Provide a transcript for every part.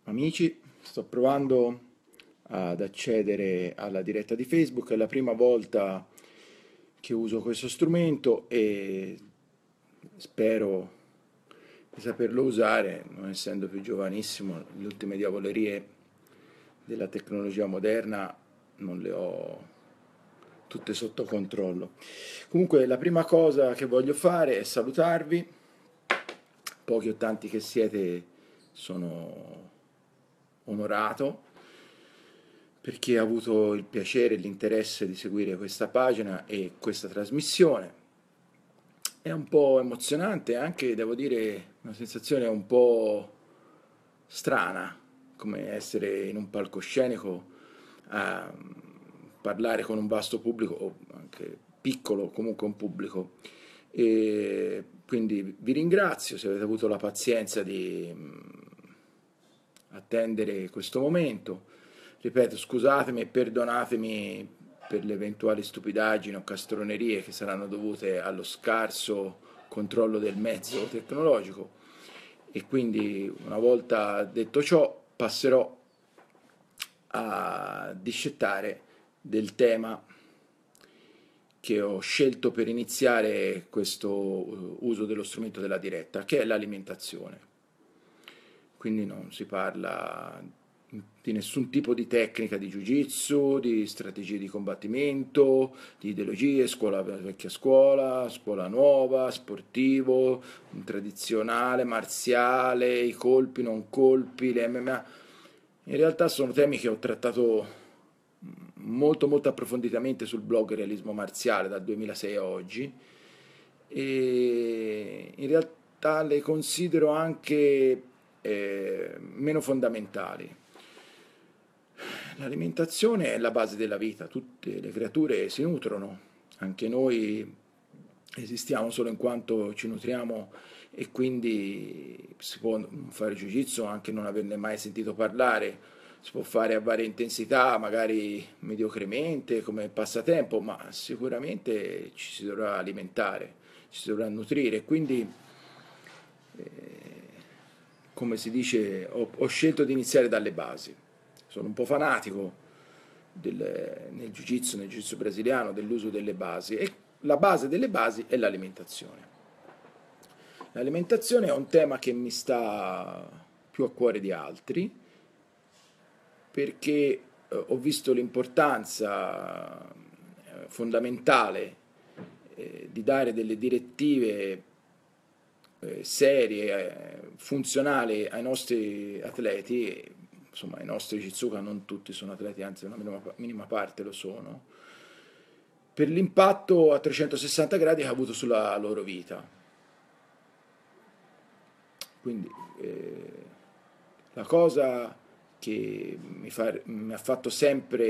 Amici, sto provando ad accedere alla diretta di Facebook, è la prima volta che uso questo strumento e spero di saperlo usare, non essendo più giovanissimo, le ultime diavolerie della tecnologia moderna non le ho tutte sotto controllo. Comunque, la prima cosa che voglio fare è salutarvi, pochi o tanti che siete, sono onorato perché ha avuto il piacere e l'interesse di seguire questa pagina e questa trasmissione. È un po' emozionante, anche devo dire una sensazione un po' strana, come essere in un palcoscenico a parlare con un vasto pubblico, o anche piccolo, comunque un pubblico. E quindi vi ringrazio se avete avuto la pazienza di attendere questo momento. Ripeto, scusatemi e perdonatemi per le eventuali stupidaggini o castronerie che saranno dovute allo scarso controllo del mezzo tecnologico. E quindi, una volta detto ciò, passerò a discettare del tema che ho scelto per iniziare questo uso dello strumento della diretta, che è l'alimentazione. Quindi non si parla di nessun tipo di tecnica di jiu-jitsu, di strategie di combattimento, di ideologie, scuola vecchia scuola, scuola nuova, sportivo, tradizionale, marziale, i colpi, non colpi, le MMA. In realtà sono temi che ho trattato molto approfonditamente sul blog Realismo Marziale dal 2006 a oggi e in realtà le considero anche meno fondamentali. L'alimentazione è la base della vita, tutte le creature si nutrono, anche noi esistiamo solo in quanto ci nutriamo e quindi si può fare jiu-jitsu anche non averne mai sentito parlare, si può fare a varie intensità, magari mediocremente come passatempo, ma sicuramente ci si dovrà alimentare, ci si dovrà nutrire, quindi come si dice, ho scelto di iniziare dalle basi. Sono un po' fanatico nel jiu-jitsu brasiliano, dell'uso delle basi e la base delle basi è l'alimentazione. L'alimentazione è un tema che mi sta più a cuore di altri perché ho visto l'importanza fondamentale di dare delle direttive serie, funzionali ai nostri atleti, insomma i nostri Shizuka non tutti sono atleti, anzi una minima parte lo sono, per l'impatto a 360 gradi che ha avuto sulla loro vita. Quindi la cosa che mi ha fatto sempre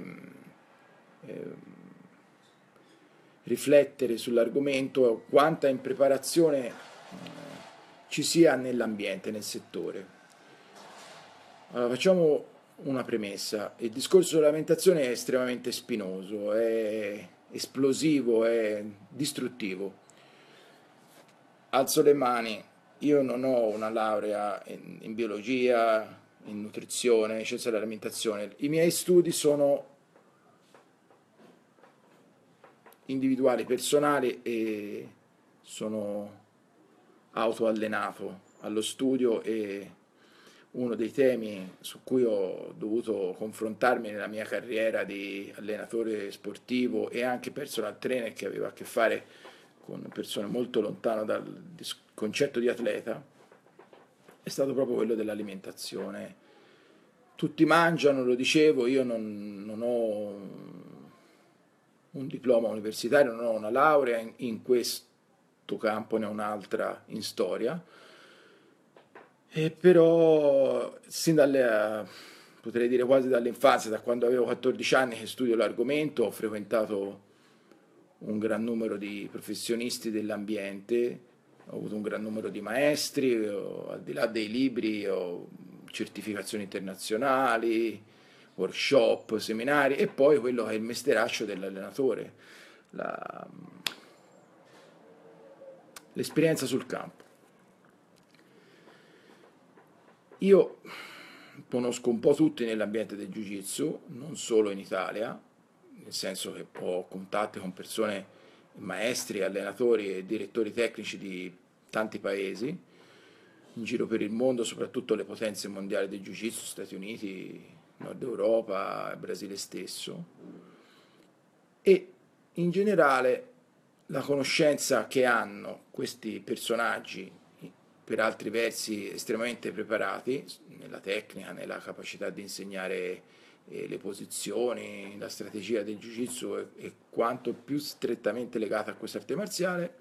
riflettere sull'argomento è quanta impreparazione ci sia nell'ambiente, nel settore. Allora, facciamo una premessa. Il discorso dell'alimentazione è estremamente spinoso, è esplosivo, è distruttivo. Alzo le mani, io non ho una laurea in biologia, in nutrizione, in scienza dell'alimentazione. I miei studi sono individuali, personali e sono autoallenato allo studio e uno dei temi su cui ho dovuto confrontarmi nella mia carriera di allenatore sportivo e anche personal trainer che aveva a che fare con persone molto lontane dal concetto di atleta è stato proprio quello dell'alimentazione. Tutti mangiano, lo dicevo, io non ho un diploma universitario, non ho una laurea in questo campo, ne ho un'altra in storia, e però potrei dire quasi dall'infanzia, da quando avevo 14 anni che studio l'argomento, ho frequentato un gran numero di professionisti dell'ambiente, ho avuto un gran numero di maestri, al di là dei libri ho certificazioni internazionali, workshop, seminari e poi quello che è il mestieraccio dell'allenatore, la- l'esperienza sul campo. Io conosco un po' tutti nell'ambiente del Jiu-Jitsu, non solo in Italia, nel senso che ho contatti con persone, maestri, allenatori e direttori tecnici di tanti paesi, in giro per il mondo, soprattutto le potenze mondiali del Jiu-Jitsu, Stati Uniti, Nord Europa, Brasile stesso, e in generale la conoscenza che hanno questi personaggi, per altri versi estremamente preparati, nella tecnica, nella capacità di insegnare le posizioni, la strategia del Jiu-Jitsu e quanto più strettamente legata a questa arte marziale,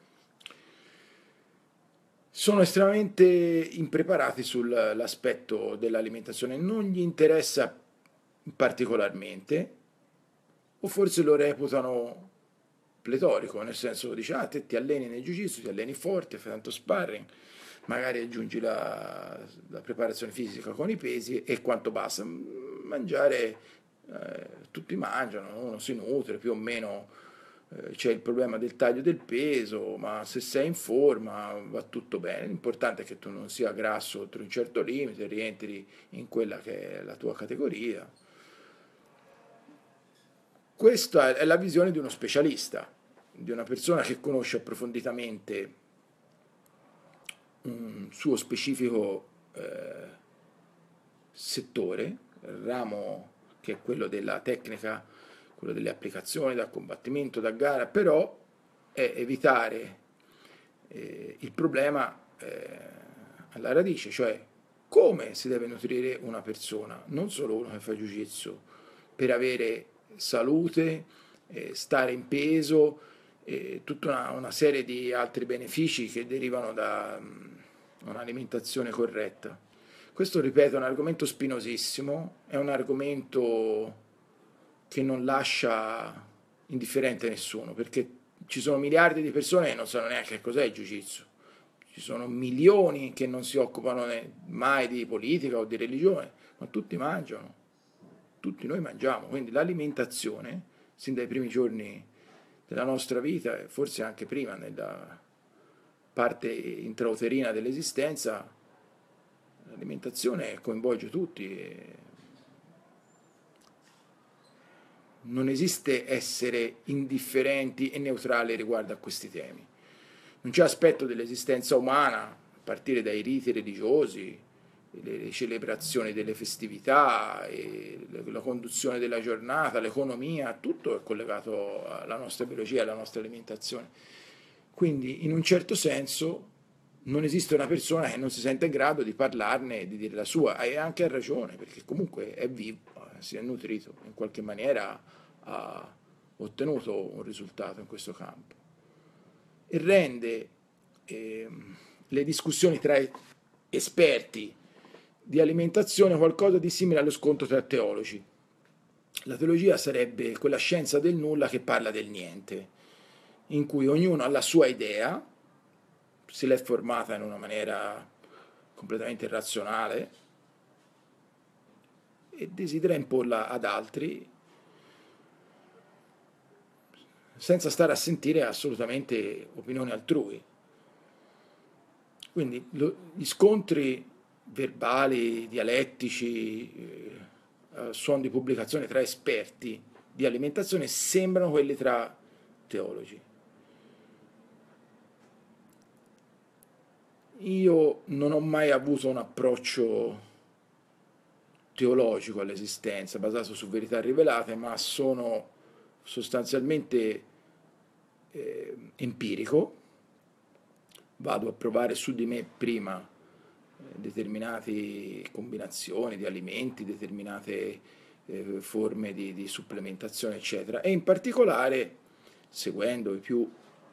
sono estremamente impreparati sull'aspetto dell'alimentazione, non gli interessa particolarmente, o forse lo reputano pletorico, nel senso dice, ah, te ti alleni nel jiu-jitsu, ti alleni forte, fai tanto sparring, magari aggiungi la preparazione fisica con i pesi e quanto basta. Mangiare, tutti mangiano, uno si nutre, più o meno c'è il problema del taglio del peso, ma se sei in forma va tutto bene. L'importante è che tu non sia grasso oltre un certo limite, rientri in quella che è la tua categoria. Questa è la visione di uno specialista, di una persona che conosce approfonditamente un suo specifico settore, ramo che è quello della tecnica, quello delle applicazioni da combattimento, da gara, però è evitare il problema alla radice, cioè come si deve nutrire una persona, non solo uno che fa jiu-jitsu, per avere salute, stare in peso, tutta una serie di altri benefici che derivano da un'alimentazione corretta. Questo, ripeto, è un argomento spinosissimo, è un argomento che non lascia indifferente nessuno, perché ci sono miliardi di persone che non sanno neanche che cos'è il Jiu-Jitsu. Ci sono milioni che non si occupano mai di politica o di religione, ma tutti mangiano, tutti noi mangiamo, quindi l'alimentazione, sin dai primi giorni della nostra vita, e forse anche prima, nella parte intrauterina dell'esistenza, l'alimentazione coinvolge tutti. Non esiste essere indifferenti e neutrali riguardo a questi temi. Non c'è aspetto dell'esistenza umana, a partire dai riti religiosi, le celebrazioni delle festività, la conduzione della giornata, l'economia, tutto è collegato alla nostra biologia e alla nostra alimentazione. Quindi, in un certo senso, non esiste una persona che non si sente in grado di parlarne e di dire la sua, e anche ha ragione, perché comunque è vivo, si è nutrito, in qualche maniera ha ottenuto un risultato in questo campo. E rende le discussioni tra esperti di alimentazione qualcosa di simile allo scontro tra teologi. La teologia sarebbe quella scienza del nulla che parla del niente, in cui ognuno ha la sua idea, se l'è formata in una maniera completamente irrazionale e desidera imporla ad altri senza stare a sentire assolutamente opinioni altrui. Quindi gli scontri verbali, dialettici, suon di pubblicazione tra esperti di alimentazione sembrano quelli tra teologi. Io non ho mai avuto un approccio teologico all'esistenza basato su verità rivelate, ma sono sostanzialmente empirico, vado a provare su di me prima determinate combinazioni di alimenti, determinate forme di supplementazione, eccetera, e in particolare seguendo i più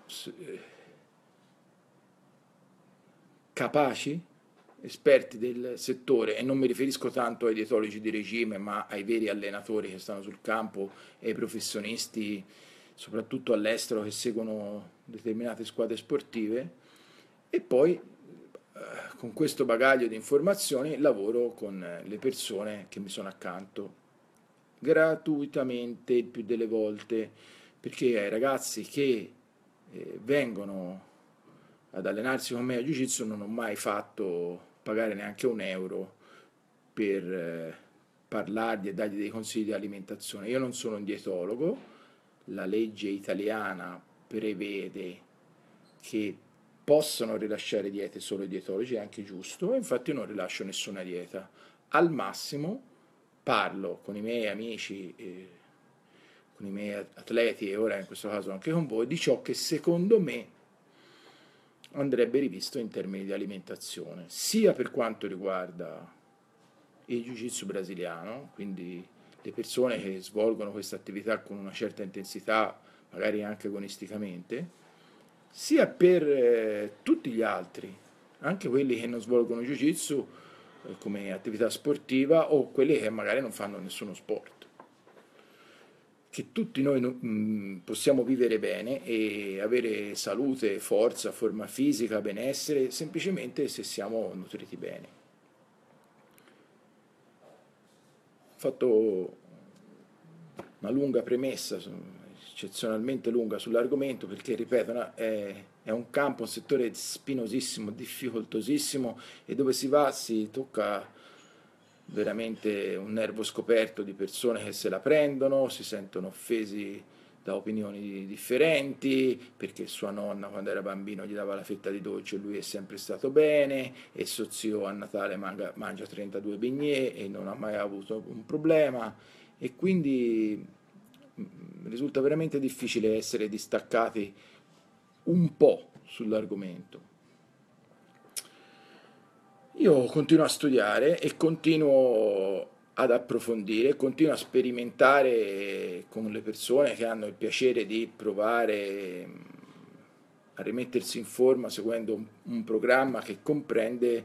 capaci, esperti del settore, e non mi riferisco tanto ai dietologi di regime, ma ai veri allenatori che stanno sul campo e ai professionisti, soprattutto all'estero, che seguono determinate squadre sportive, e poi con questo bagaglio di informazioni lavoro con le persone che mi sono accanto gratuitamente il più delle volte, perché ai ragazzi che vengono ad allenarsi con me a Jiu-Jitsu non ho mai fatto pagare neanche un euro per parlargli e dargli dei consigli di alimentazione. Io non sono un dietologo, la legge italiana prevede che possono rilasciare diete solo i dietologi, è anche giusto, e infatti io non rilascio nessuna dieta. Al massimo parlo con i miei amici, con i miei atleti e ora in questo caso anche con voi, di ciò che secondo me andrebbe rivisto in termini di alimentazione, sia per quanto riguarda il jiu-jitsu brasiliano, quindi le persone che svolgono questa attività con una certa intensità, magari anche agonisticamente, sia per tutti gli altri, anche quelli che non svolgono jiu-jitsu come attività sportiva o quelli che magari non fanno nessuno sport. Che tutti noi possiamo vivere bene e avere salute, forza, forma fisica, benessere, semplicemente se siamo nutriti bene. Ho fatto una lunga premessa, eccezionalmente lunga sull'argomento, perché, ripeto, è un campo, un settore spinosissimo, difficoltosissimo, e dove si va si tocca veramente un nervo scoperto di persone che se la prendono, si sentono offesi da opinioni differenti, perché sua nonna quando era bambino gli dava la fetta di dolce e lui è sempre stato bene, e suo zio a Natale mangia 32 bignè e non ha mai avuto un problema, e quindi risulta veramente difficile essere distaccati un po' sull'argomento. Io continuo a studiare e continuo ad approfondire, continuo a sperimentare con le persone che hanno il piacere di provare a rimettersi in forma seguendo un programma che comprende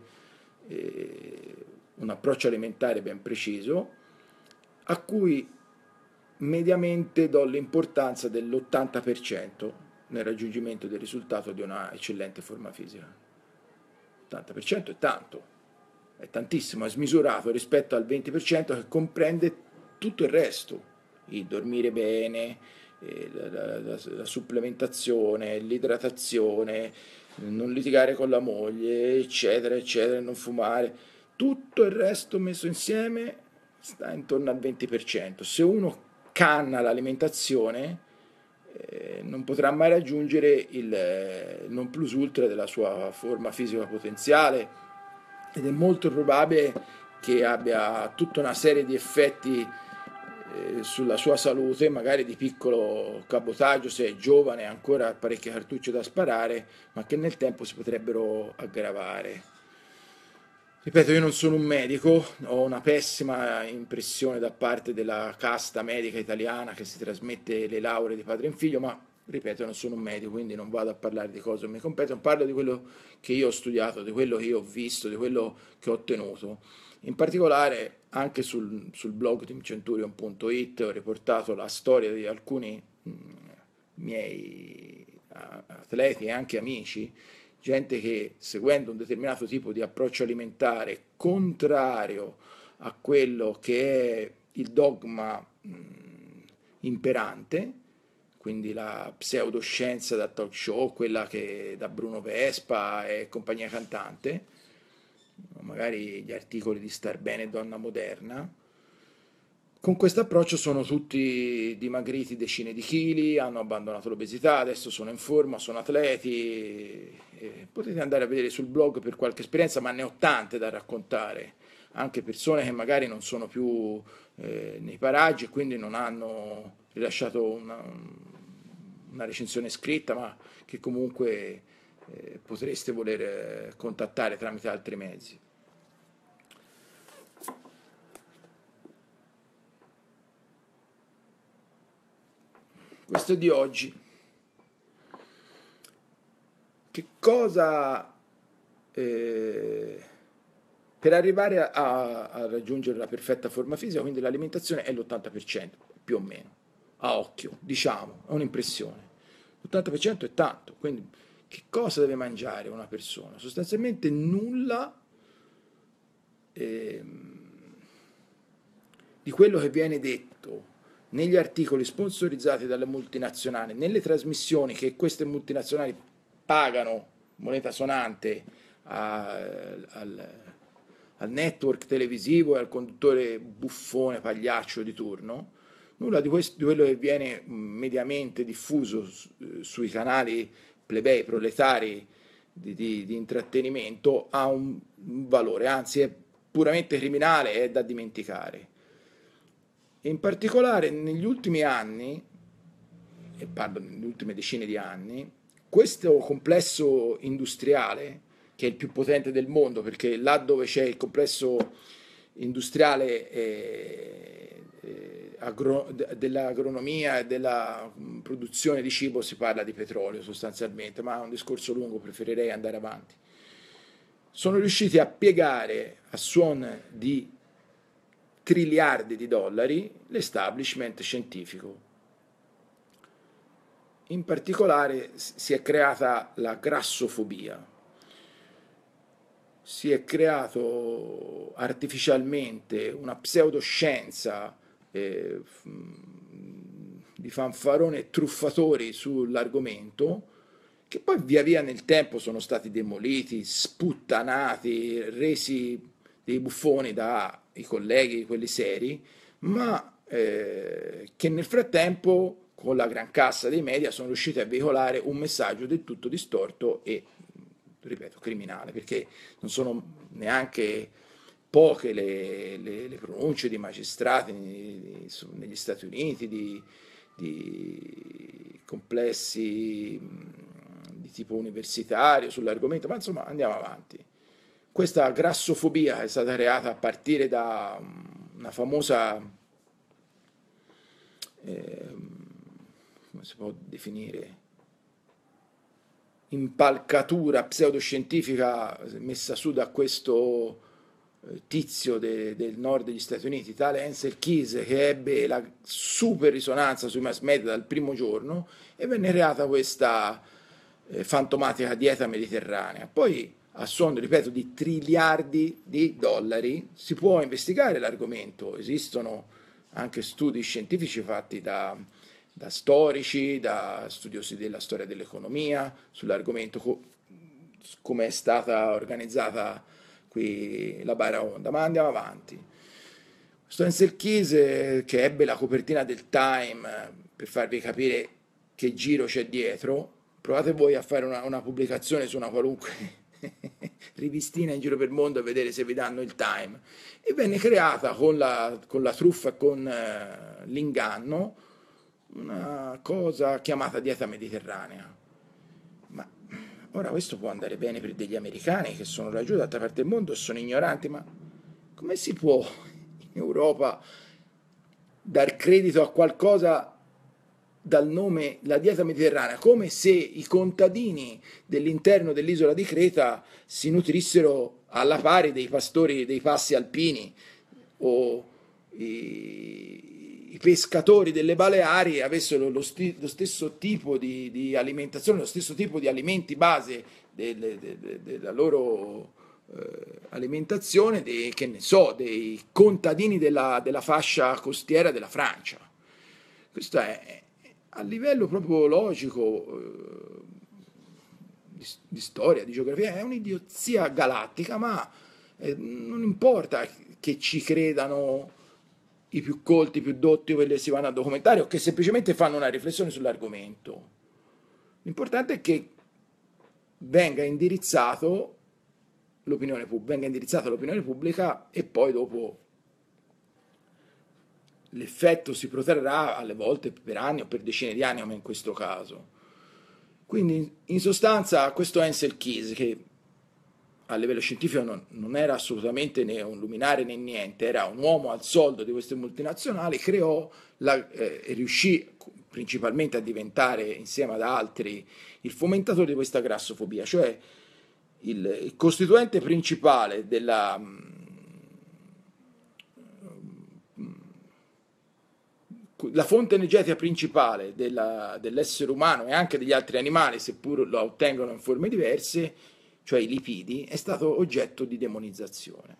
un approccio alimentare ben preciso, a cui mediamente do l'importanza dell'80% nel raggiungimento del risultato di una eccellente forma fisica. 80% è tanto, è tantissimo, è smisurato rispetto al 20% che comprende tutto il resto, il dormire bene, la supplementazione, l'idratazione, non litigare con la moglie, eccetera, eccetera, non fumare. Tutto il resto messo insieme sta intorno al 20%. Se uno canna l'alimentazione, non potrà mai raggiungere il non plus ultra della sua forma fisica potenziale, ed è molto probabile che abbia tutta una serie di effetti sulla sua salute, magari di piccolo cabotaggio se è giovane e ancora ha parecchie cartucce da sparare, ma che nel tempo si potrebbero aggravare. Ripeto, io non sono un medico, ho una pessima impressione da parte della casta medica italiana che si trasmette le lauree di padre in figlio, ma ripeto, non sono un medico, quindi non vado a parlare di cose che mi competono, parlo di quello che io ho studiato, di quello che io ho visto, di quello che ho ottenuto. In particolare, anche sul blog teamcenturion.it ho riportato la storia di alcuni miei atleti e anche amici, gente che seguendo un determinato tipo di approccio alimentare contrario a quello che è il dogma imperante, quindi la pseudoscienza da talk show, quella che da Bruno Vespa e compagnia cantante, magari gli articoli di Star Bene e Donna Moderna, con questo approccio sono tutti dimagriti decine di chili, hanno abbandonato l'obesità, adesso sono in forma, sono atleti. Potete andare a vedere sul blog per qualche esperienza, ma ne ho tante da raccontare, anche persone che magari non sono più nei paraggi e quindi non hanno rilasciato una recensione scritta, ma che comunque potreste voler contattare tramite altri mezzi. Questo è di oggi. Che cosa per arrivare a raggiungere la perfetta forma fisica, quindi l'alimentazione è l'80%, più o meno, a occhio, diciamo, è un'impressione. L'80% è tanto, quindi che cosa deve mangiare una persona? Sostanzialmente nulla di quello che viene detto negli articoli sponsorizzati dalle multinazionali, nelle trasmissioni che queste multinazionali pagano moneta sonante al network televisivo e al conduttore buffone, pagliaccio di turno. Nulla di quello che viene mediamente diffuso sui canali plebei, proletari di intrattenimento ha un valore, anzi è puramente criminale, è da dimenticare. In particolare negli ultimi anni, e parlo delle ultime decine di anni, questo complesso industriale, che è il più potente del mondo, perché là dove c'è il complesso industriale dell'agronomia e della produzione di cibo si parla di petrolio sostanzialmente, ma è un discorso lungo, preferirei andare avanti. Sono riusciti a piegare a suon di triliardi di dollari l'establishment scientifico. In particolare si è creata la grassofobia. Si è creato artificialmente una pseudoscienza di fanfarone e truffatori sull'argomento, che poi via via nel tempo sono stati demoliti, sputtanati, resi dei buffoni dai colleghi, quelli seri, ma che nel frattempo, con la gran cassa dei media, sono riusciti a veicolare un messaggio del tutto distorto e, ripeto, criminale, perché non sono neanche poche le pronunce di magistrati negli Stati Uniti, di complessi di tipo universitario sull'argomento, ma insomma andiamo avanti. Questa grassofobia è stata creata a partire da una famosa, come si può definire, impalcatura pseudoscientifica messa su da questo tizio del nord degli Stati Uniti, tale Ansel Keys, che ebbe la super risonanza sui mass media dal primo giorno e venne creata questa fantomatica dieta mediterranea. Poi, a suono, ripeto, di triliardi di dollari, si può investigare l'argomento. Esistono anche studi scientifici fatti da storici, da studiosi della storia dell'economia, sull'argomento come è stata organizzata qui la baraonda, ma andiamo avanti. Questo Ansel Keys, che ebbe la copertina del Time, per farvi capire che giro c'è dietro, provate voi a fare una pubblicazione su una qualunque rivistina in giro per il mondo e vedere se vi danno il Time, e venne creata con la truffa e con l'inganno una cosa chiamata dieta mediterranea. Ma ora questo può andare bene per degli americani che sono laggiù dall'altra parte del mondo e sono ignoranti, ma come si può in Europa dar credito a qualcosa dal nome la dieta mediterranea, come se i contadini dell'interno dell'isola di Creta si nutrissero alla pari dei pastori dei passi alpini o i pescatori delle Baleari avessero lo stesso tipo di alimentazione, lo stesso tipo di alimenti base della loro alimentazione, che ne so, dei contadini della fascia costiera della Francia. Questo è a livello proprio logico, di storia, di geografia, è un'idiozia galattica, ma non importa che ci credano i più colti, i più dotti, quelli che si vanno a documentare o che semplicemente fanno una riflessione sull'argomento. L'importante è che venga indirizzata l'opinione pubblica e poi dopo l'effetto si protrarrà alle volte per anni o per decine di anni, come in questo caso. Quindi, in sostanza, questo Ansel Keys, che a livello scientifico non era assolutamente né un luminare né niente, era un uomo al soldo di queste multinazionali, e riuscì principalmente a diventare, insieme ad altri, il fomentatore di questa grassofobia, cioè il costituente principale la fonte energetica principale dell'essere umano e anche degli altri animali, seppur lo ottengono in forme diverse, cioè i lipidi, è stato oggetto di demonizzazione.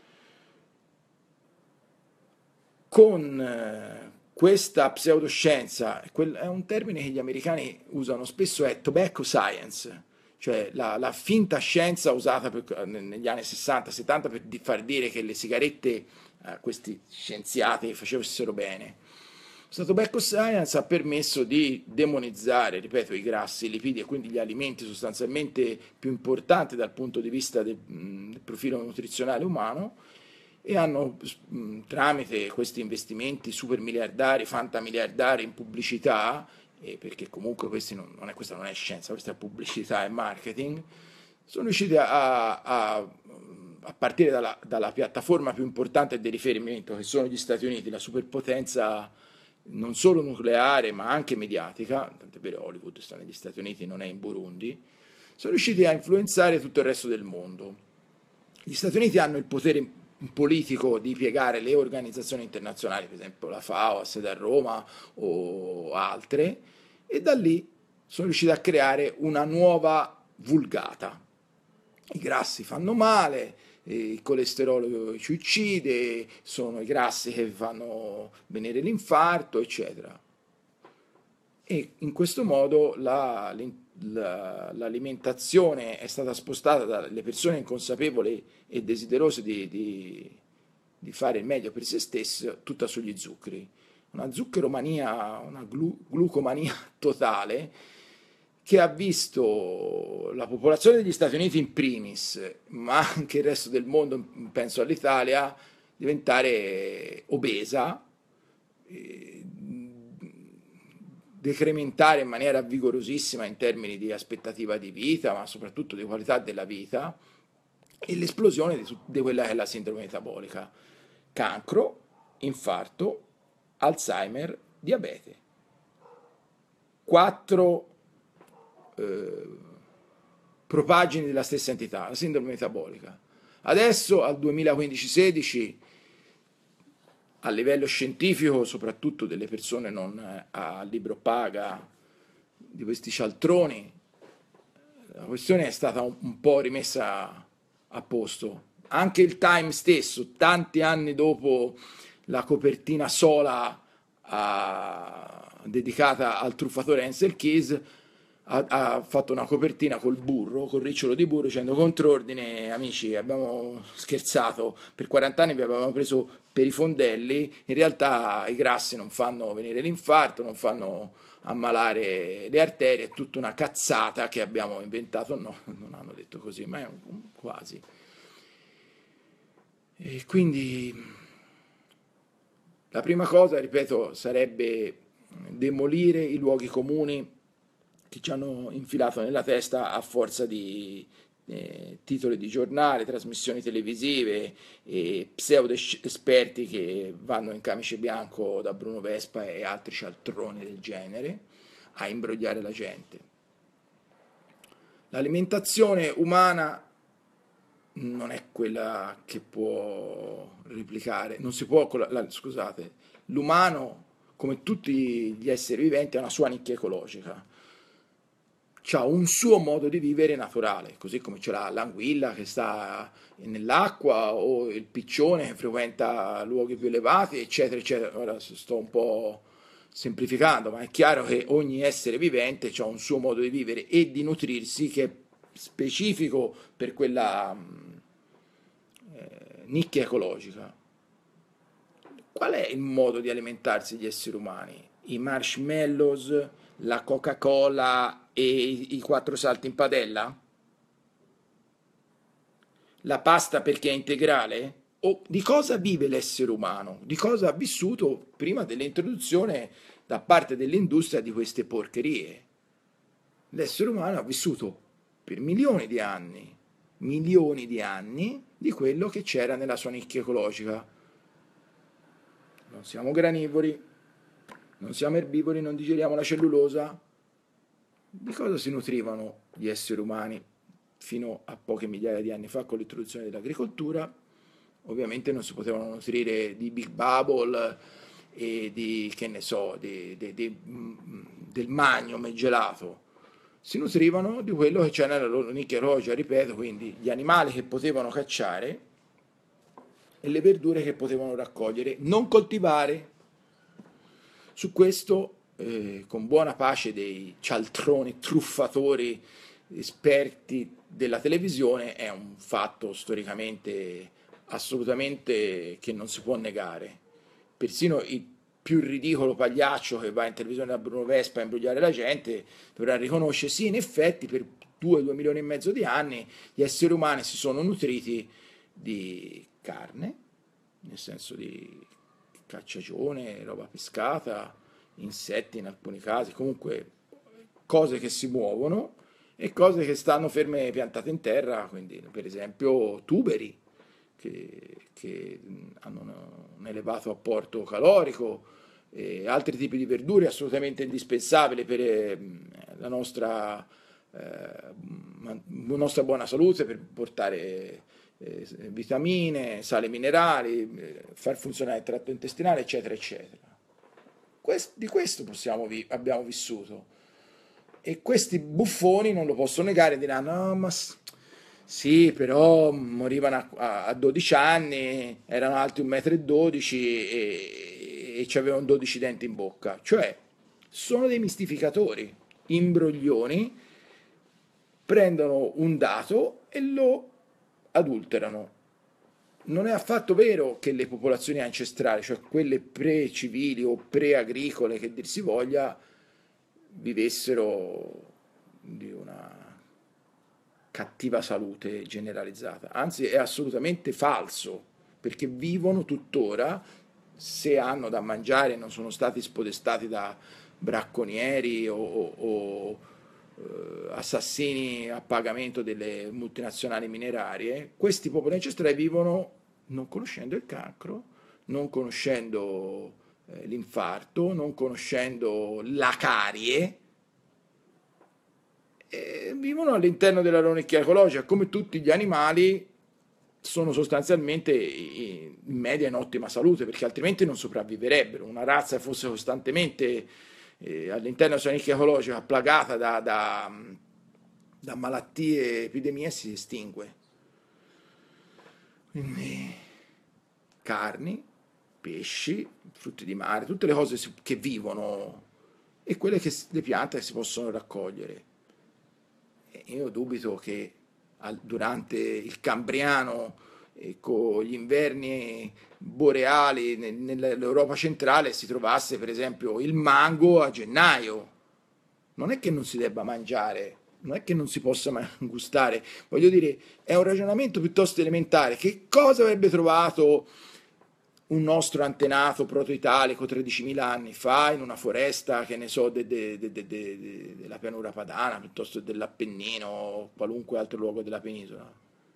Con questa pseudoscienza, è un termine che gli americani usano spesso, è tobacco science, cioè la finta scienza usata negli anni 60-70 per far dire che le sigarette a questi scienziati facessero bene. Questo tobacco science ha permesso di demonizzare, ripeto, i grassi, i lipidi e quindi gli alimenti sostanzialmente più importanti dal punto di vista del profilo nutrizionale umano, e hanno, tramite questi investimenti super miliardari, fantamiliardari in pubblicità, perché comunque questa non è scienza, questa è pubblicità e marketing, sono riusciti a partire dalla piattaforma più importante di riferimento, che sono gli Stati Uniti, la superpotenza non solo nucleare ma anche mediatica, tant'è vero Hollywood sta negli Stati Uniti, non è in Burundi, sono riusciti a influenzare tutto il resto del mondo. Gli Stati Uniti hanno il potere politico di piegare le organizzazioni internazionali, per esempio la FAO, a sede a Roma o altre, e da lì sono riusciti a creare una nuova vulgata. I grassi fanno male, il colesterolo ci uccide, sono i grassi che fanno venire l'infarto, eccetera. E in questo modo l'alimentazione è stata spostata dalle persone inconsapevoli e desiderose di fare il meglio per se stesse, tutta sugli zuccheri. Una zuccheromania, una glucomania totale, che ha visto la popolazione degli Stati Uniti in primis, ma anche il resto del mondo, penso all'Italia, diventare obesa, decrementare in maniera vigorosissima in termini di aspettativa di vita, ma soprattutto di qualità della vita, e l'esplosione di quella che è la sindrome metabolica. Cancro, infarto, Alzheimer, diabete. 4 propagini della stessa entità, la sindrome metabolica. Adesso al 2015-16 a livello scientifico, soprattutto delle persone non a libro paga, di questi cialtroni, la questione è stata un po' rimessa a posto. Anche il Time stesso, tanti anni dopo la copertina sola dedicata al truffatore Ansel Keys, ha fatto una copertina col burro, col ricciolo di burro, dicendo: contrordine, amici, abbiamo scherzato, per 40 anni vi avevamo preso per i fondelli, in realtà i grassi non fanno venire l'infarto, non fanno ammalare le arterie, è tutta una cazzata che abbiamo inventato. No, non hanno detto così, ma è quasi. E quindi la prima cosa, ripeto, sarebbe demolire i luoghi comuni che ci hanno infilato nella testa a forza di titoli di giornale, trasmissioni televisive e pseudo esperti che vanno in camice bianco da Bruno Vespa e altri cialtroni del genere a imbrogliare la gente. L'alimentazione umana non è quella che può replicare, non si può, scusate, l'umano, come tutti gli esseri viventi, ha una sua nicchia ecologica. Ha un suo modo di vivere naturale, così come c'è l'anguilla che sta nell'acqua o il piccione che frequenta luoghi più elevati, eccetera, eccetera. Ora sto un po' semplificando, ma è chiaro che ogni essere vivente ha un suo modo di vivere e di nutrirsi che è specifico per quella nicchia ecologica. Qual è il modo di alimentarsi degli esseri umani? I marshmallows, la Coca-Cola e i 4 salti in padella? La pasta perché è integrale? O di cosa vive l'essere umano? Di cosa ha vissuto prima dell'introduzione da parte dell'industria di queste porcherie? L'essere umano ha vissuto per milioni di anni di quello che c'era nella sua nicchia ecologica. Non siamo granivori, non siamo erbivori, non digeriamo la cellulosa. Di cosa si nutrivano gli esseri umani fino a poche migliaia di anni fa con l'introduzione dell'agricoltura? Ovviamente non si potevano nutrire di Big Bubble e di, che ne so, del magnum gelato. Si nutrivano di quello che c'era nella loro nicchia ecologica, ripeto, quindi gli animali che potevano cacciare e le verdure che potevano raccogliere, non coltivare. Su questo, con buona pace dei cialtroni, truffatori esperti della televisione è un fatto storicamente assolutamente che non si può negare. Persino il più ridicolo pagliaccio che va in televisione da Bruno Vespa a imbrogliare la gente dovrà riconoscere sì, in effetti per 2 milioni e mezzo di anni gli esseri umani si sono nutriti di carne, nel senso di cacciagione, roba pescata, insetti in alcuni casi, comunque cose che si muovono e cose che stanno ferme piantate in terra, quindi per esempio tuberi che hanno un elevato apporto calorico, e altri tipi di verdure assolutamente indispensabili per la nostra buona salute, per portare vitamine, sali minerali, far funzionare il tratto intestinale, eccetera, eccetera. Di questo abbiamo vissuto. E questi buffoni non lo possono negare, diranno: "No, ma sì, però morivano a 12 anni, erano alti 1,12 m e avevano 12 denti in bocca." Cioè, sono dei mistificatori, imbroglioni, prendono un dato e lo adulterano. Non è affatto vero che le popolazioni ancestrali, cioè quelle pre-civili o pre-agricole, che dir si voglia, vivessero di una cattiva salute generalizzata. Anzi, è assolutamente falso, perché vivono tuttora, se hanno da mangiare, non sono stati spodestati da bracconieri o assassini a pagamento delle multinazionali minerarie. Questi popoli ancestrali vivono non conoscendo il cancro, non conoscendo l'infarto, non conoscendo la carie, e vivono all'interno della loro nicchia ecologica. Come tutti gli animali, sono sostanzialmente in media in ottima salute, perché altrimenti non sopravviverebbero. Una razza che fosse costantemente all'interno della sua nicchia ecologica plagata da malattie, epidemie, si estingue. Quindi carni, pesci, frutti di mare, tutte le cose che vivono e quelle che le piante che si possono raccogliere. E io dubito che durante il Cambriano e con gli inverni boreali nell'Europa centrale si trovasse per esempio il mango a gennaio. Non è che non si debba mangiare, non è che non si possa gustare, voglio dire, è un ragionamento piuttosto elementare. Che cosa avrebbe trovato un nostro antenato proto-italico 13.000 anni fa in una foresta, che ne so, della pianura padana, piuttosto dell'Appennino o qualunque altro luogo della penisola?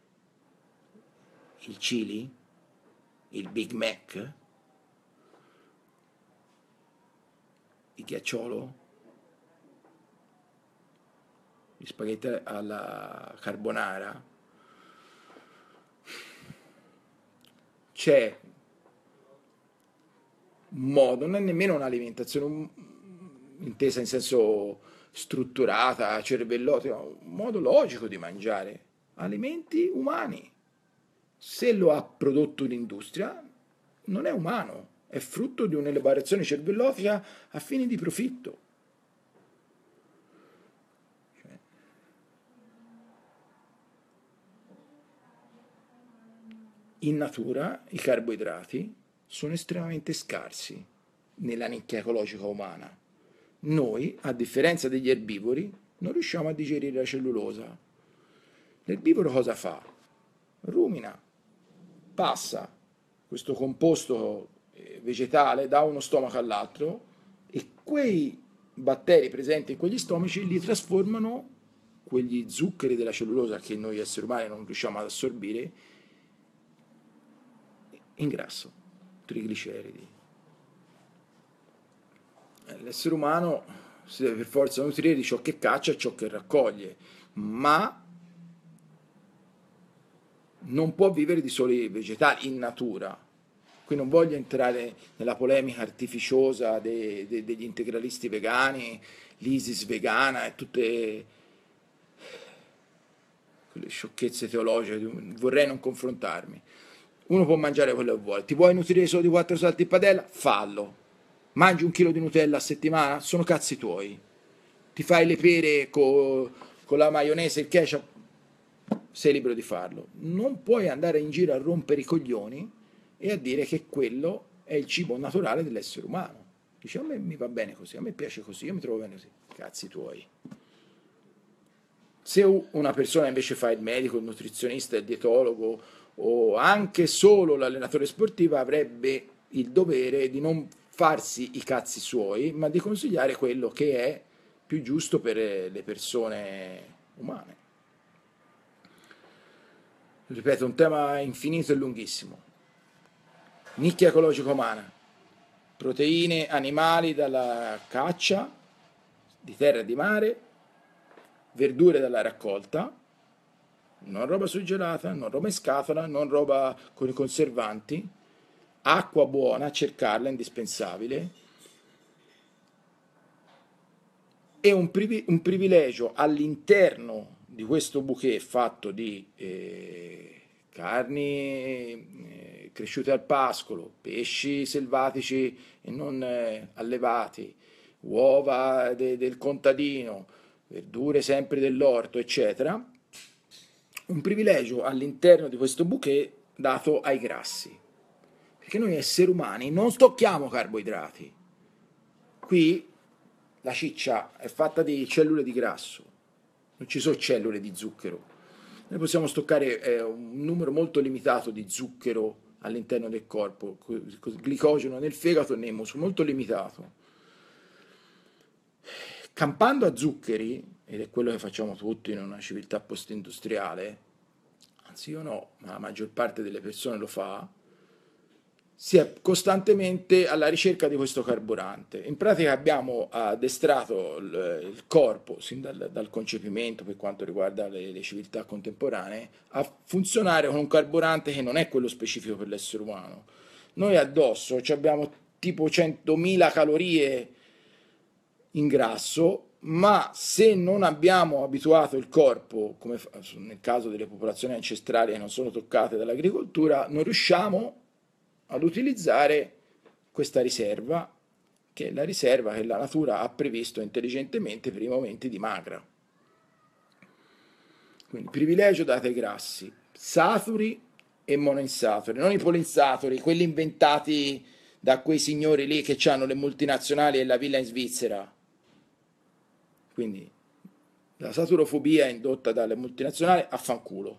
Il chili? Il Big Mac? Il ghiacciolo? Gli spaghetti alla carbonara? C'è un modo, non è nemmeno un'alimentazione intesa in senso strutturata, cervellotica, un modo logico di mangiare alimenti umani. Se lo ha prodotto un'industria, non è umano, è frutto di un'elaborazione cervellotica a fini di profitto. In natura i carboidrati sono estremamente scarsi nella nicchia ecologica umana. Noi, a differenza degli erbivori, non riusciamo a digerire la cellulosa. L'erbivoro cosa fa? Rumina, passa questo composto vegetale da uno stomaco all'altro e quei batteri presenti in quegli stomaci li trasformano, quegli zuccheri della cellulosa che noi esseri umani non riusciamo ad assorbire, in grasso, trigliceridi. L'essere umano si deve per forza nutrire di ciò che caccia e ciò che raccoglie, ma non può vivere di soli vegetali in natura. Qui non voglio entrare nella polemica artificiosa degli integralisti vegani, l'ISIS vegana e tutte quelle sciocchezze teologiche, vorrei non confrontarmi. Uno può mangiare quello che vuole. Ti vuoi nutrire solo di 4 salti in padella? Fallo. Mangi 1 chilo di Nutella a settimana? Sono cazzi tuoi. Ti fai le pere con con la maionese e il ketchup, sei libero di farlo. Non puoi andare in giro a rompere i coglioni e a dire che quello è il cibo naturale dell'essere umano. Dici, a me mi va bene così, a me piace così, io mi trovo bene così. Cazzi tuoi. Se una persona invece fa il medico, il nutrizionista, il dietologo o anche solo l'allenatore sportivo, avrebbe il dovere di non farsi i cazzi suoi, ma di consigliare quello che è più giusto per le persone umane. Ripeto, un tema infinito e lunghissimo. Nicchia ecologica umana, proteine animali dalla caccia, di terra e di mare, verdure dalla raccolta, non roba surgelata, non roba in scatola, non roba con i conservanti, acqua buona, cercarla, indispensabile, e un privilegio all'interno di questo bouquet fatto di carni cresciute al pascolo, pesci selvatici e non allevati, uova del contadino, verdure sempre dell'orto, eccetera, un privilegio all'interno di questo bouquet dato ai grassi. Perché noi esseri umani non stocchiamo carboidrati. Qui la ciccia è fatta di cellule di grasso, non ci sono cellule di zucchero. Noi possiamo stoccare un numero molto limitato di zucchero all'interno del corpo, glicogeno nel fegato e nei muscoli, molto limitato. Campando a zuccheri, ed è quello che facciamo tutti in una civiltà post-industriale, anzi io no, ma la maggior parte delle persone lo fa, si è costantemente alla ricerca di questo carburante. In pratica abbiamo addestrato il corpo, sin dal concepimento per quanto riguarda le civiltà contemporanee, a funzionare con un carburante che non è quello specifico per l'essere umano. Noi addosso abbiamo tipo 100.000 calorie in grasso, ma se non abbiamo abituato il corpo, come nel caso delle popolazioni ancestrali che non sono toccate dall'agricoltura, non riusciamo ad utilizzare questa riserva, che è la riserva che la natura ha previsto intelligentemente per i momenti di magra. Quindi privilegio dato ai grassi, saturi e monoinsaturi, non i polinsaturi, quelli inventati da quei signori lì che hanno le multinazionali e la villa in Svizzera. Quindi la saturofobia indotta dalle multinazionali, affanculo.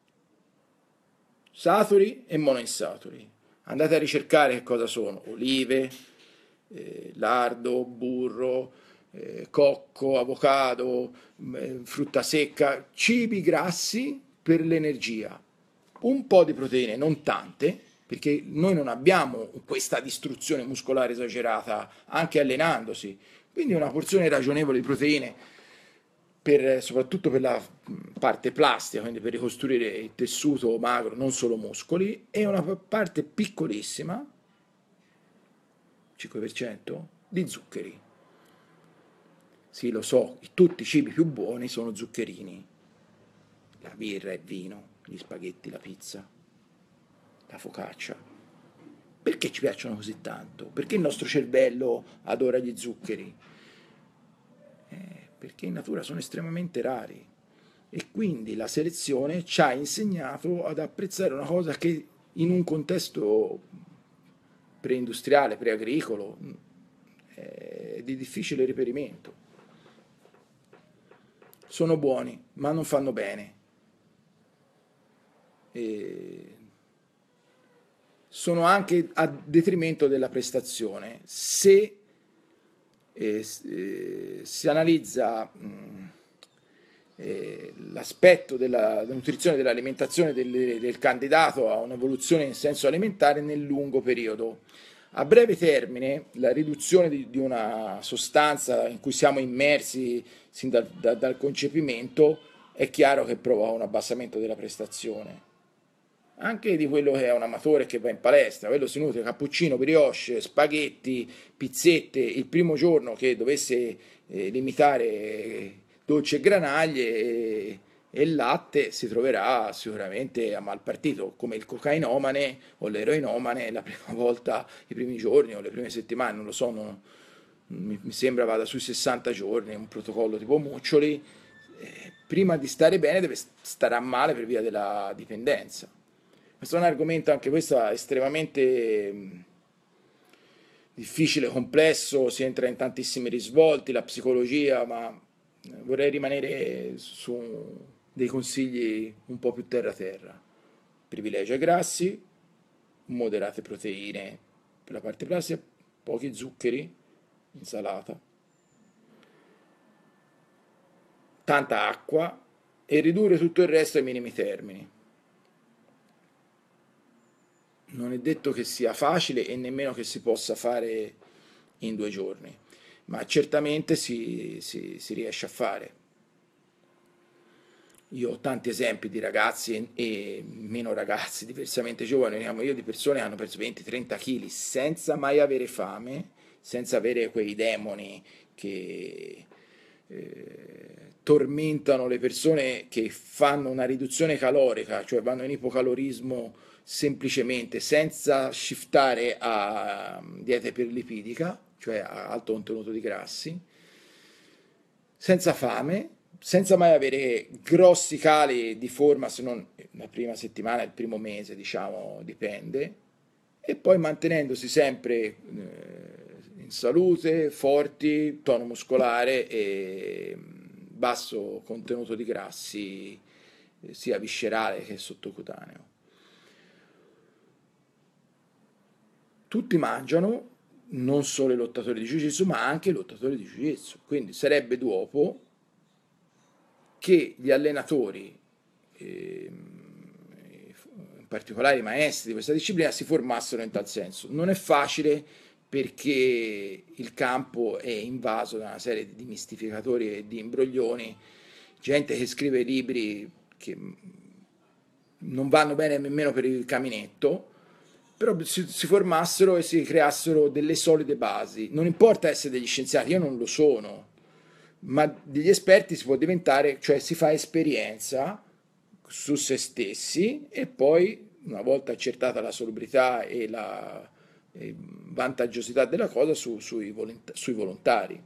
Saturi e monoinsaturi. Andate a ricercare che cosa sono: olive, lardo, burro, cocco, avocado, frutta secca, cibi grassi per l'energia. Un po' di proteine, non tante, perché noi non abbiamo questa distruzione muscolare esagerata anche allenandosi, quindi una porzione ragionevole di proteine, soprattutto per la parte plastica, quindi per ricostruire il tessuto magro, non solo muscoli, e una parte piccolissima, 5%, di zuccheri. Sì, lo so, tutti i cibi più buoni sono zuccherini. La birra, il vino, gli spaghetti, la pizza, la focaccia. Perché ci piacciono così tanto? Perché il nostro cervello adora gli zuccheri? Perché in natura sono estremamente rari e quindi la selezione ci ha insegnato ad apprezzare una cosa che in un contesto preindustriale, preagricolo, è di difficile reperimento. Sono buoni, ma non fanno bene. E sono anche a detrimento della prestazione. Se si analizza l'aspetto della nutrizione, dell'alimentazione del candidato a un'evoluzione in senso alimentare nel lungo periodo. A breve termine, la riduzione di una sostanza in cui siamo immersi sin dal concepimento è chiaro che provoca un abbassamento della prestazione. Anche di quello che è un amatore che va in palestra, quello si nutre cappuccino, brioche, spaghetti, pizzette, il primo giorno che dovesse limitare dolci e granaglie e latte si troverà sicuramente a mal partito, come il cocainomane o l'eroinomane la prima volta, i primi giorni o le prime settimane, non lo so, mi sembra vada sui 60 giorni, un protocollo tipo Muccioli, prima di stare bene starà male per via della dipendenza. Questo è un argomento, anche questo, estremamente difficile, complesso, si entra in tantissimi risvolti, la psicologia, ma vorrei rimanere su dei consigli un po' più terra-terra. Privilegia grassi, moderate proteine per la parte plastica, pochi zuccheri, insalata, tanta acqua e ridurre tutto il resto ai minimi termini. Non è detto che sia facile e nemmeno che si possa fare in 2 giorni, ma certamente si riesce a fare. Io ho tanti esempi di ragazzi e meno ragazzi, diversamente giovani, io di persone che hanno perso 20-30 kg senza mai avere fame, senza avere quei demoni che tormentano le persone che fanno una riduzione calorica, cioè vanno in ipocalorismo semplicemente senza shiftare a dieta iperlipidica, cioè a alto contenuto di grassi, senza fame, senza mai avere grossi cali di forma, se non la prima settimana, il primo mese, diciamo, dipende, e poi mantenendosi sempre in salute, forti, tono muscolare e basso contenuto di grassi, sia viscerale che sottocutaneo. Tutti mangiano, non solo i lottatori di Jiu-Jitsu, ma anche i lottatori di Jiu-Jitsu. Quindi sarebbe dopo che gli allenatori, in particolare i maestri di questa disciplina, si formassero in tal senso. Non è facile perché il campo è invaso da una serie di mistificatori e di imbroglioni, gente che scrive libri che non vanno bene nemmeno per il caminetto, però si formassero e si creassero delle solide basi. Non importa essere degli scienziati, io non lo sono, ma degli esperti si può diventare, cioè si fa esperienza su se stessi e poi, una volta accertata la salubrità e la vantaggiosità della cosa, sui volontari.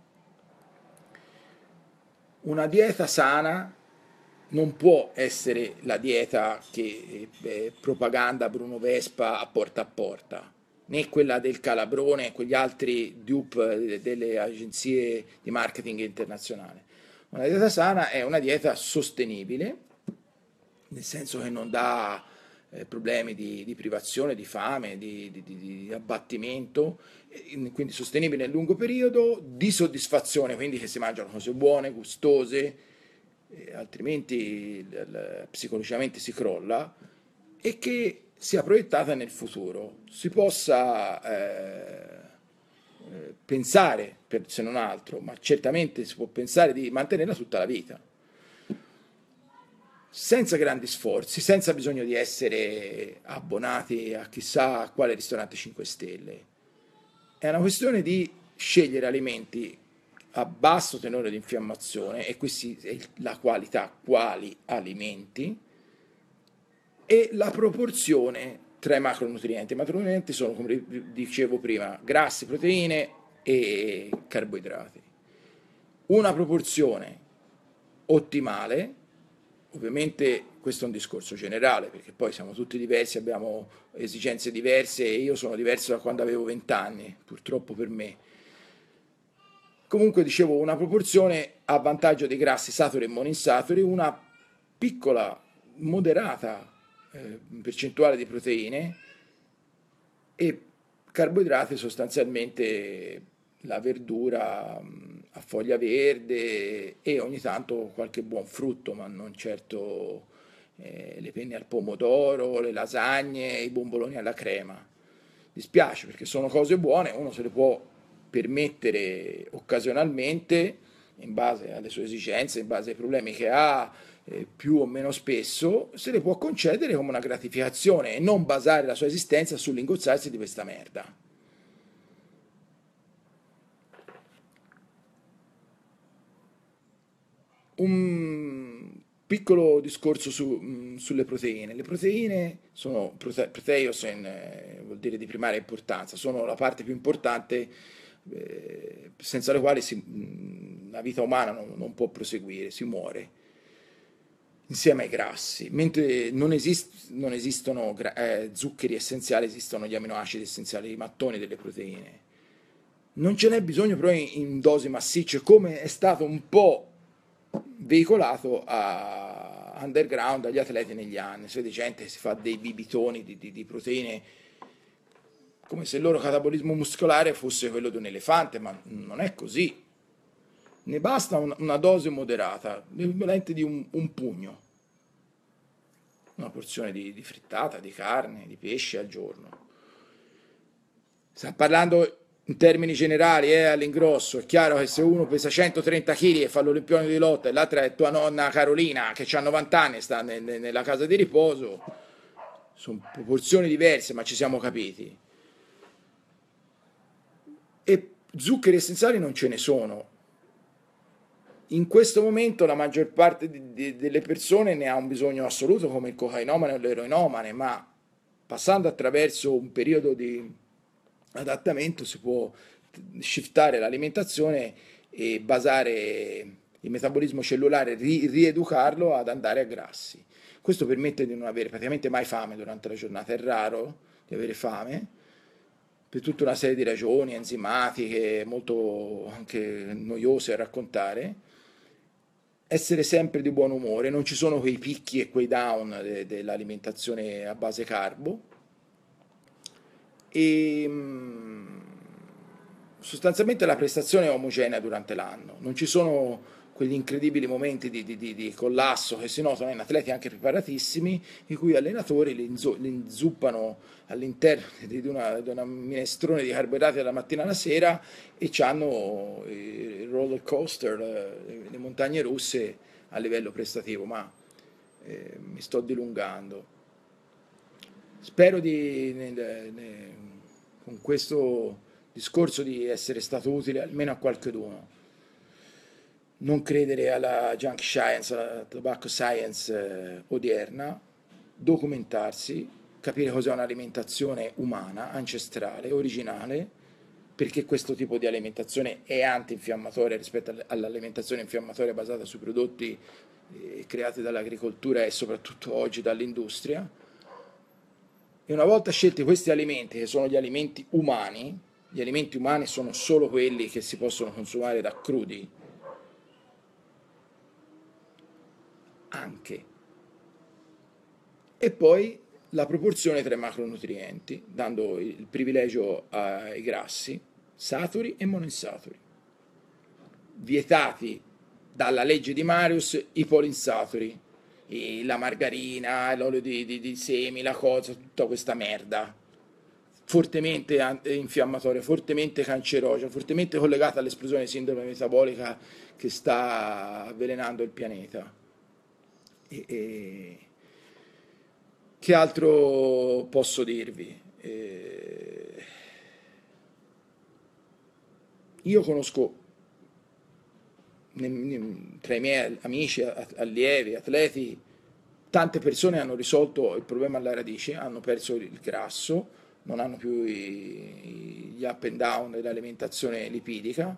Una dieta sana non può essere la dieta che propaganda Bruno Vespa a porta, né quella del Calabrone e quegli altri dupe delle agenzie di marketing internazionali. Una dieta sana è una dieta sostenibile, nel senso che non dà problemi di privazione, di fame, di abbattimento, quindi sostenibile nel lungo periodo, di soddisfazione, quindi che si mangiano cose buone, gustose, altrimenti psicologicamente si crolla, e che sia proiettata nel futuro, si possa pensare, se non altro, ma certamente si può pensare di mantenerla tutta la vita, senza grandi sforzi, senza bisogno di essere abbonati a chissà quale ristorante 5 stelle. È una questione di scegliere alimenti a basso tenore di infiammazione, e questi è la qualità, quali alimenti, e la proporzione tra i macronutrienti. I macronutrienti sono, come dicevo prima, grassi, proteine e carboidrati. Una proporzione ottimale, ovviamente questo è un discorso generale, perché poi siamo tutti diversi, abbiamo esigenze diverse e io sono diverso da quando avevo 20 anni, purtroppo per me. Comunque dicevo, una proporzione a vantaggio dei grassi saturi e monoinsaturi, una piccola, moderata percentuale di proteine e carboidrati, sostanzialmente la verdura a foglia verde e ogni tanto qualche buon frutto, ma non certo le penne al pomodoro, le lasagne, i bomboloni alla crema. Dispiace perché sono cose buone, uno se le può permettere occasionalmente, in base alle sue esigenze, in base ai problemi che ha, più o meno spesso, se le può concedere come una gratificazione e non basare la sua esistenza sull'ingozzarsi di questa merda. Un piccolo discorso sulle proteine. Le proteine sono proteios, vuol dire di primaria importanza, sono la parte più importante senza le quali la vita umana non può proseguire, si muore insieme ai grassi, mentre non esistono zuccheri essenziali, esistono gli aminoacidi essenziali, i mattoni delle proteine. Non ce n'è bisogno però in dosi massicce, come è stato un po' veicolato a underground agli atleti negli anni. Si vede gente che si fa dei bibitoni di proteine come se il loro catabolismo muscolare fosse quello di un elefante, ma non è così. Ne basta una dose moderata, l'equivalente di un pugno, una porzione di frittata, di carne, di pesce al giorno. Sta parlando in termini generali, all'ingrosso. È chiaro che se uno pesa 130 kg e fa l'olimpione di lotta e l'altra è tua nonna Carolina che ha 90 anni e sta nella casa di riposo, sono proporzioni diverse, ma ci siamo capiti. E zuccheri essenziali non ce ne sono. In questo momento la maggior parte delle persone ne ha un bisogno assoluto, come il cocainomane o l'eroinomane, ma passando attraverso un periodo di adattamento si può shiftare l'alimentazione e basare il metabolismo cellulare, rieducarlo ad andare a grassi. Questo permette di non avere praticamente mai fame durante la giornata, è raro di avere fame, per tutta una serie di ragioni enzimatiche, molto anche noiose a raccontare, essere sempre di buon umore, non ci sono quei picchi e quei down dell'alimentazione a base carbo e sostanzialmente la prestazione è omogenea durante l'anno, non ci sono quegli incredibili momenti di collasso che si notano in atleti anche preparatissimi, i cui allenatori li inzuppano all'interno di una minestrone di carboidrati dalla mattina alla sera e hanno il roller coaster, le montagne russe a livello prestativo, ma mi sto dilungando. Spero con questo discorso di essere stato utile almeno a qualcuno. Non credere alla junk science, alla tobacco science odierna, documentarsi, capire cos'è un'alimentazione umana, ancestrale, originale, perché questo tipo di alimentazione è antinfiammatoria rispetto all'alimentazione infiammatoria basata sui prodotti creati dall'agricoltura e soprattutto oggi dall'industria. E una volta scelti questi alimenti, che sono gli alimenti umani sono solo quelli che si possono consumare da crudi, anche. E poi la proporzione tra i macronutrienti, dando il privilegio ai grassi, saturi e monoinsaturi. Vietati dalla legge di Marius i polinsaturi, la margarina, l'olio di semi, la cosa, tutta questa merda, fortemente infiammatoria, fortemente cancerogena, fortemente collegata all'esplosione di sindrome metabolica che sta avvelenando il pianeta. Che altro posso dirvi? Io conosco tra i miei amici, allievi, atleti, tante persone hanno risolto il problema alla radice, hanno perso il grasso, non hanno più gli up and down dell'alimentazione lipidica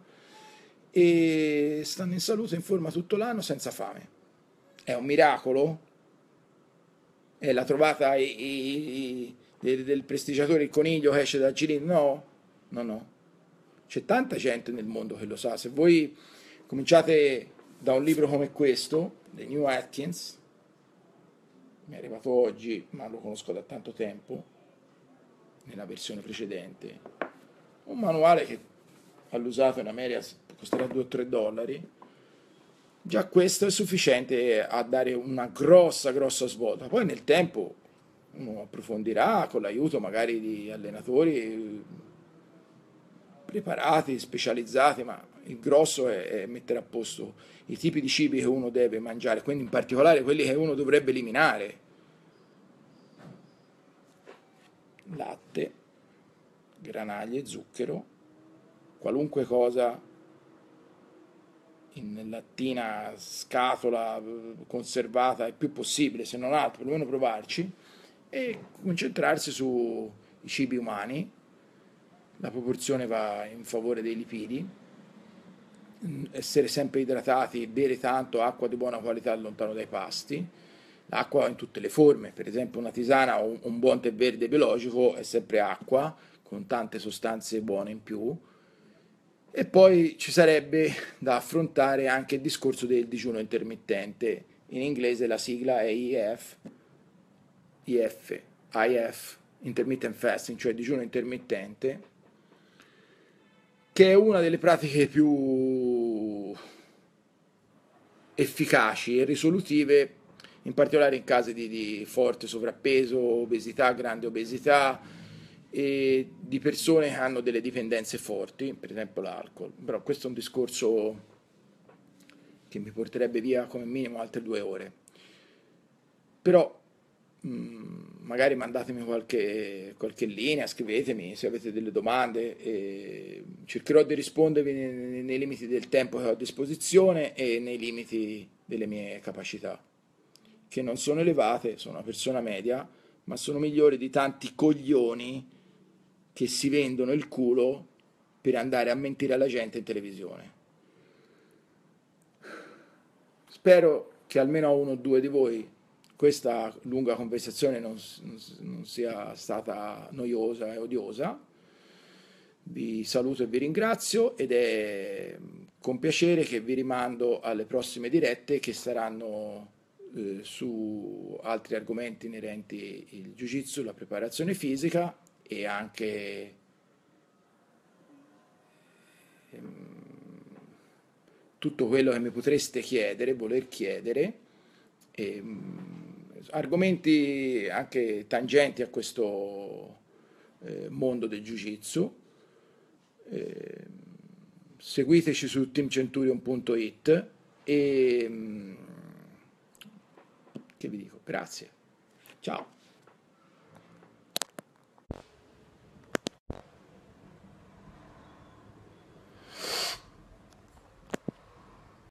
e stanno in salute in forma tutto l'anno senza fame. È un miracolo? È la trovata del prestigiatore il coniglio che esce dal cilindro? No, no. C'è tanta gente nel mondo che lo sa. Se voi cominciate da un libro come questo, The New Atkins, mi è arrivato oggi, ma lo conosco da tanto tempo, nella versione precedente, un manuale che all'usato in America costerà 2 o 3 dollari, già questo è sufficiente a dare una grossa svolta. Poi nel tempo uno approfondirà con l'aiuto magari di allenatori preparati, specializzati, ma il grosso è mettere a posto i tipi di cibi che uno deve mangiare, quindi in particolare quelli che uno dovrebbe eliminare. Latte, granaglie, zucchero, qualunque cosa in lattina, scatola, conservata, il più possibile, se non altro, perlomeno provarci, e concentrarsi sui cibi umani, la proporzione va in favore dei lipidi, essere sempre idratati, bere tanto, acqua di buona qualità lontano dai pasti, l'acqua in tutte le forme, per esempio una tisana o un buon tè verde biologico è sempre acqua, con tante sostanze buone in più. E poi ci sarebbe da affrontare anche il discorso del digiuno intermittente. In inglese la sigla è IF, intermittent fasting, cioè digiuno intermittente, che è una delle pratiche più efficaci e risolutive, in particolare in casi di forte sovrappeso, obesità, grande obesità e di persone che hanno delle dipendenze forti, per esempio l'alcol. Però questo è un discorso che mi porterebbe via come minimo altre 2 ore. Però magari mandatemi qualche linea, scrivetemi se avete delle domande e cercherò di rispondervi nei limiti del tempo che ho a disposizione e nei limiti delle mie capacità, che non sono elevate, sono una persona media, ma sono migliori di tanti coglioni che si vendono il culo per andare a mentire alla gente in televisione. Spero che almeno a uno o due di voi questa lunga conversazione non sia stata noiosa e odiosa. Vi saluto e vi ringrazio ed è con piacere che vi rimando alle prossime dirette che saranno su altri argomenti inerenti il Jiu-Jitsu, la preparazione fisica e anche tutto quello che mi potreste chiedere, voler chiedere, e, argomenti anche tangenti a questo mondo del Jiu-Jitsu. Seguiteci su teamcenturion.it e che vi dico, grazie. Ciao.